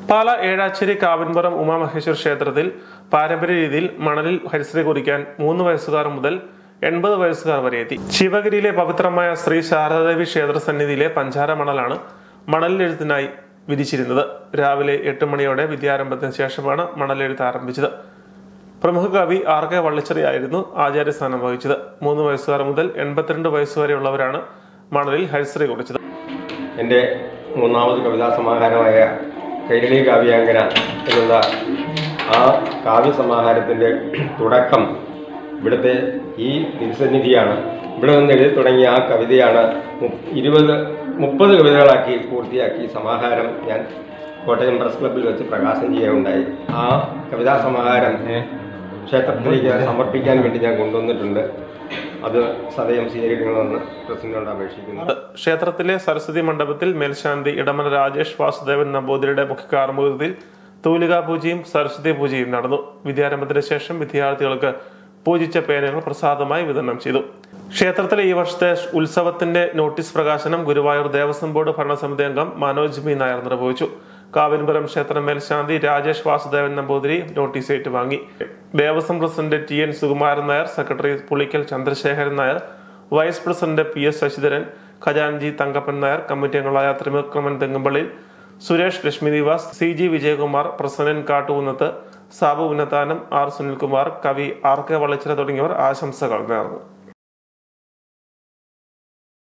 പാല ഏഴാച്ചേരി കാവിൻപുറം ഉമാമഹേശ്വര ക്ഷേത്രത്തിൽ പാരമ്പര്യ രീതിയിൽ മണലിൽ ഹരിശ്രീ കുറിക്കാൻ 3 വയസ്സുകാർ മുതൽ 80 വയസ്സുകാർ വരെ എത്തി. ശിവഗിരിയിലെ പവിത്രമായ ശ്രീ ശാരദാദേവി ക്ഷേത്ര സന്നിധിയിലെ പഞ്ചാര മണലാണ് മണലെഴുത്തിനായി വിധിച്ചിരുന്നത്. രാവിലെ 8 മണിയോടെ വിദ്യാരംഭത്തിന് ശേഷമാണ് മണലെഴുത്ത് ആരംഭിച്ചത്. പ്രമുഖ കവി RK വള്ളിച്ചെറിയായിരുന്നു ആചാര്യസ്ഥാനം വഹിച്ചത്. 3 വയസ്സുകാർ മുതൽ 82 വയസ്സുവരെയുള്ളവരാണ് മണലിൽ ഹരിശ്രീ കുറിച്ചത്. എൻ്റെ മൂന്നാമത് കവിതാ സമാഹാരമായ കൈരളി കാവ്യാംഗന എന്നുള്ള ആ കാവ്യസമാഹാരത്തിൻ്റെ തുടക്കം ഇവിടുത്തെ ഈ തിരുസന്നിധിയാണ്. ഇവിടെ നിന്ന് എഴുതി തുടങ്ങിയ ആ കവിതയാണ് 30 കവിതകളാക്കി പൂർത്തിയാക്കി സമാഹാരം ഞാൻ കോട്ടയം പ്രസ് ക്ലബ്ബിൽ വെച്ച് പ്രകാശനം ചെയ്യുകയുണ്ടായി. ആ കവിതാ സമാഹാരം ക്ഷേത്രത്തിലേക്ക് സമർപ്പിക്കാൻ വേണ്ടി ഞാൻ കൊണ്ടുവന്നിട്ടുണ്ട്. അത് സദയം സ്വീകരിക്കണമെന്ന് പ്രസിഡന്റിനോട് അപേക്ഷിക്കുന്നു. ക്ഷേത്രത്തിലെ സരസ്വതി മണ്ഡപത്തിൽ മേൽശാന്തി ഇടമന രാജേഷ് വാസുദേവൻ നമ്പൂതിരിയുടെ മുഖ്യ കാർമ്മികത്വത്തിൽ തൂലികാ പൂജയും സരസ്വതി പൂജയും നടന്നു. വിദ്യാരംഭത്തിന് ശേഷം വിദ്യാർത്ഥികൾക്ക് പൂജിച്ച പേനകൾ പ്രസാദമായി വിതരണം ചെയ്തു. ക്ഷേത്രത്തിലെ ഈ വർഷത്തെ ഉത്സവത്തിന്റെ നോട്ടീസ് പ്രകാശനം ഗുരുവായൂർ ദേവസ്വം ബോർഡ് ഭരണസമിതി അംഗം മനോജ് ബി നായർ നിർവഹിച്ചു. കാവിൻപുരം ക്ഷേത്ര മേൽശാന്തി രാജേഷ് വാസുദേവൻ നമ്പൂതിരി നോട്ടീസ് ഏറ്റുവാങ്ങി. Devaswom president TN Sukumaran Nair, secretary Pulickal Chandrasekharan Nair, vice president PS Sasidharan, ഖജാൻജി തങ്കപ്പൻ നായർ, കമ്മിറ്റി അംഗങ്ങളായ ത്രിവിക്രമൻ തെങ്ങുംപള്ളി, സുരേഷ് ലക്ഷ്മി നിവാസ്, CG വിജയകുമാർ, പ്രസന്നൻ കാട്ടുകുന്നത്ത്, സാബു ഉന്നത്താനം, R സുനിൽകുമാർ, കവി RK വള്ളിച്ചെറി തുടങ്ങിയവർ ആശംസകൾ നേർന്നു.